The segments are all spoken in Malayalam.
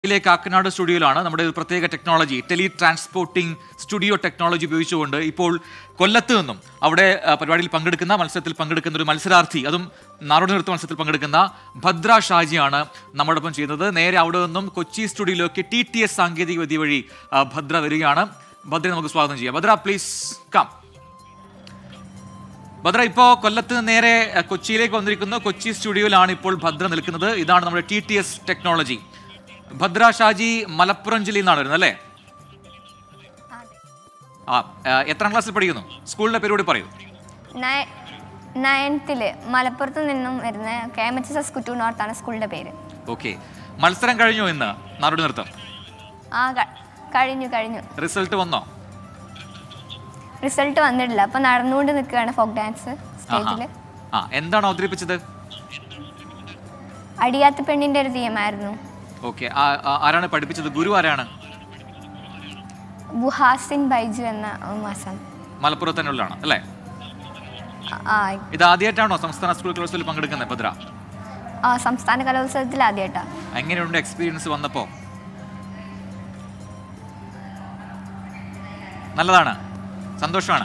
കാക്കനാട് സ്റ്റുഡിയോയിലാണ് നമ്മുടെ ഒരു പ്രത്യേക technology tele transporting studio technology ഉപയോഗിച്ചുകൊണ്ട് ഇപ്പോൾ കൊല്ലത്ത് നിന്നും അവിടെ പരിപാടിയിൽ പങ്കെടുക്കുന്ന മത്സരത്തിൽ പങ്കെടുക്കുന്ന ഒരു മത്സരാർത്ഥി, അതും നാടോടി നൃത്ത മത്സരത്തിൽ പങ്കെടുക്കുന്ന ഭദ്ര ഷാജിയാണ് നമ്മോടൊപ്പം ചെയ്യുന്നത്. നേരെ അവിടെ നിന്നും കൊച്ചി സ്റ്റുഡിയോയിലേക്ക് TTS സാങ്കേതിക വിദ്യ വഴി ഭദ്ര വരികയാണ്. ഭദ്ര നമുക്ക് സ്വാഗതം ചെയ്യാം. Bhadra please come. ഭദ്ര ഇപ്പോൾ കൊല്ലത്ത് നേരെ കൊച്ചിയിലേക്ക് വന്നിരിക്കുന്നു. കൊച്ചി സ്റ്റുഡിയോയിലാണ് ഇപ്പോൾ ഭദ്ര നിൽക്കുന്നത്. ഇതാണ് നമ്മുടെ TTS ടെക്നോളജി. ഭദ്ര ഷാജി മലപ്പുറം ജില്ലയിൽ നിന്നാണ് വരുന്നത് അല്ലേ? എത്രാം ക്ലാസ്സിൽ പഠിക്കുന്നു? സ്കൂളിന്റെ പേരോട് പറയൂ. 9th മലപ്പുറത്ത് നിന്നും വരുന്ന KMHS കുറ്റൂർ നോർത്താണ് സ്കൂളിന്റെ പേര്. ഓക്കെ, മത്സരം കഴിഞ്ഞോ ഇന്ന് നാടോടി നൃത്തം? കഴിഞ്ഞു. റിസൾട്ട് വന്നോ? റിസൾട്ട് വന്നിട്ടില്ല, അപ്പൊ നടന്നുകൊണ്ട് നിൽക്കുകയാണ് ഫോക്ക് ഡാൻസ് സ്റ്റേജില്. എന്താണ് അവതരിപ്പിച്ചത്? അടിയാത്ത പെണ്ണിന്റെ ഒരു തീയമായിരുന്നു. ഓക്കെ, ആരാണ് പഠിപ്പിച്ചത്? ഗുരു ആരാണ്? ബുഹാസിൻ ബൈജു എന്ന മാസം. മലപ്പുറത്ത് തന്നെ ഉള്ളതാണ് അല്ലേ? ഇത് ആദ്യമായിട്ടാണോ സംസ്ഥാന സ്കൂൾ കലോത്സവത്തിൽ പങ്കെടുക്കുന്നത് ഭദ്ര? സംസ്ഥാന കലോത്സവത്തിൽ ആദ്യമായിട്ടാ. എങ്ങനെയുണ്ട് എക്സ്പീരിയൻസ് വന്നപ്പോ? നല്ലതാണ്, സന്തോഷമാണ്.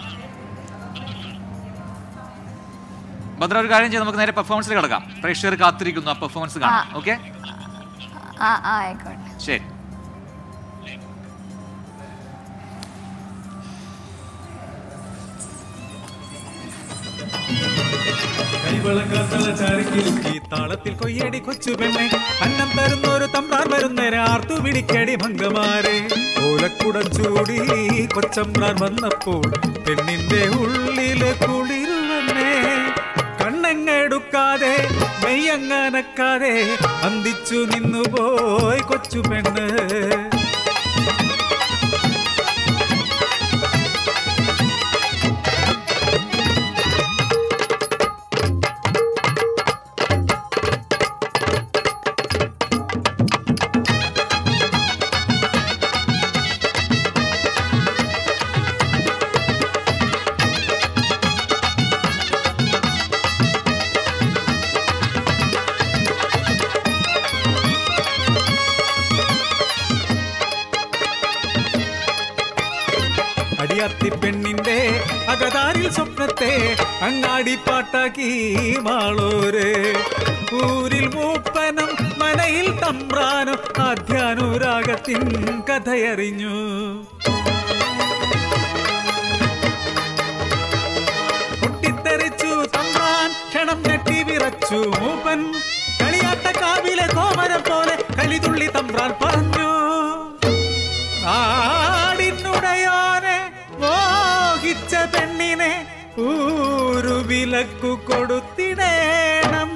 ഭദ്ര ഒരു കാര്യം ചെയ്ത് നമുക്ക് നേരെ പെർഫോമൻസിൽ കിടക്കാം. പ്രേക്ഷകർ കാത്തിരിക്കുന്നു ആ പെർഫോമൻസ് കാണാം. ഓക്കെ, ആയിക്കോട്ടെ, ശരി. താളത്തിൽ കൊയ്യടി കൊച്ചു പെണ്ണെ, അന്നം തരുന്നൊരു തമ്പ്രാൻ വരുന്നേരെ ആർത്തു വിളിക്കടി ഭംഗമാരെ. ഓലക്കുടച്ചൂടി കൊച്ചമ്പ്രാൻ വന്നപ്പോൾ പെണ്ണിന്റെ ഉള്ളില് കുളിരുവന്നേ. കണ്ണങ്ങെടുക്കാതെ മെയ്യങ്ങനക്കാതെ അന്തിച്ചു നിന്നുപോയി കൊച്ചു പെണ്ണ്. അടിയാത്തി പെണ്ണിന്റെ അകതാരിൽ സ്വപ്നത്തെ അങ്ങാടി പാട്ടാക്കി മാളോര്. ഊരിൽ മൂപ്പനം മനയിൽ തമ്പ്രാനും ആധ്യാനുരാഗത്തിൻ കഥയറിഞ്ഞു. പൊട്ടിത്തെറിച്ചു തമ്പ്രാൻ, ക്ഷണം ഞെട്ടി വിറച്ചു മൂപ്പൻ. കളിയാട്ട കാവിലെ കോമരം പോലെ കളിതുള്ളി തമ്പ്രാൻ പറഞ്ഞു. നാടിനുടയോനെ മോഹിച്ച പെണ്ണിനെ ഊരു വിലക്കു കൊടുത്തിടേണം.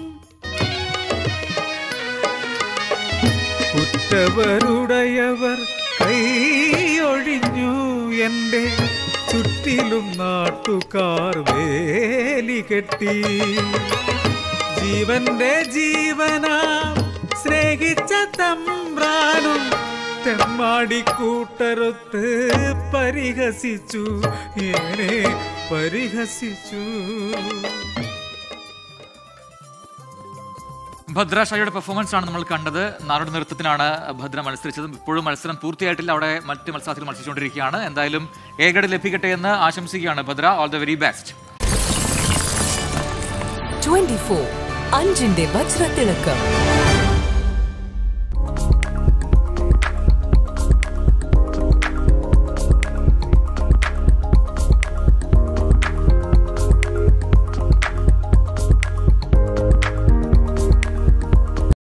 ഉറ്റവരുടയവർ കൈയൊഴിഞ്ഞു എന്റെ ചുറ്റിലും നാട്ടുകാർ വേലി കെട്ടി. ജീവന്റെ ജീവനാ സ്നേഹിച്ച തമ്പ്രാനും തെമ്മാടിക്കൂട്ടരൊത്ത് പരിഹസിച്ചു, എന്നെ പരിഹസിച്ചു. ഭദ്ര ഷാജിയുടെ പെർഫോമൻസ് ആണ് നമ്മൾ കണ്ടത്. നാടോടി നൃത്തത്തിനാണ് ഭദ്ര മത്സരിച്ചത്. ഇപ്പോഴും മത്സരം പൂർത്തിയായിട്ടില്ല, അവിടെ മറ്റ് മത്സരാർത്ഥികൾ മത്സരിച്ചുകൊണ്ടിരിക്കുകയാണ്. എന്തായാലും ഏകഡ് ലഭിക്കട്ടെ എന്ന് ആശംസിക്കുകയാണ് Bhadra. All the very best. 24 അഞ്ചിന്റെ വജ്രത്തിളക്കം.